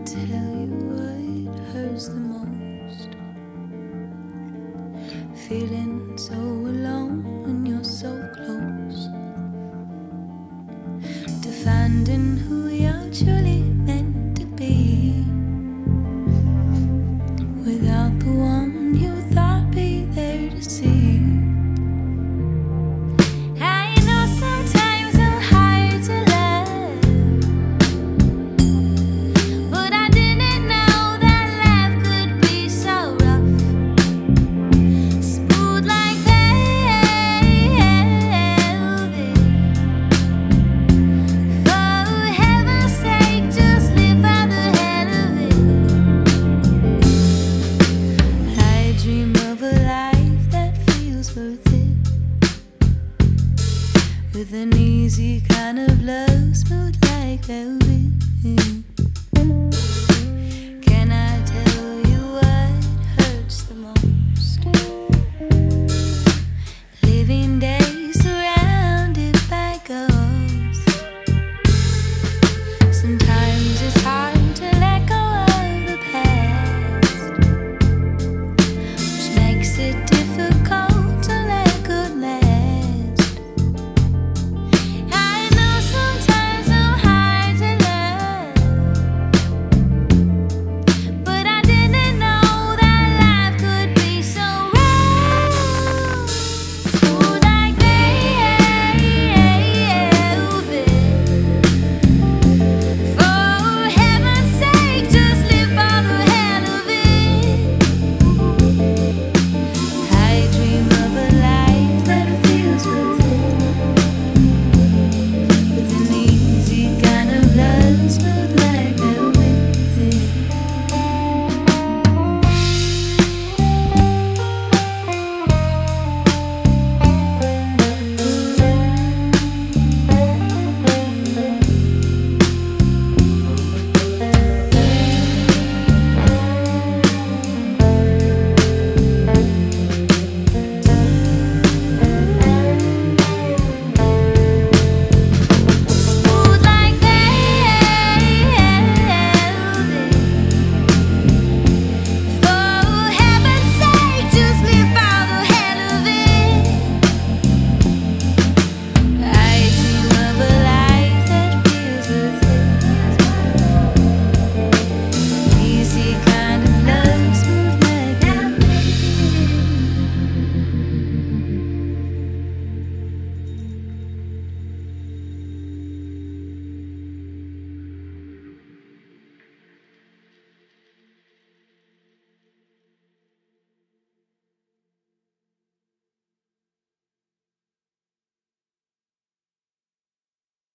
tell you what hurts the most. Feeling so alone when you're so close to finding who you're truly meant to be, without the one you thought be there to see. I know sometimes I'm hard to love, but I didn't know that life could be so rough, smooth like velvet. For heaven's sake, just live for the hell of it. I dream of a life that feels worth it, with an easy kind of love, smooth like velvet.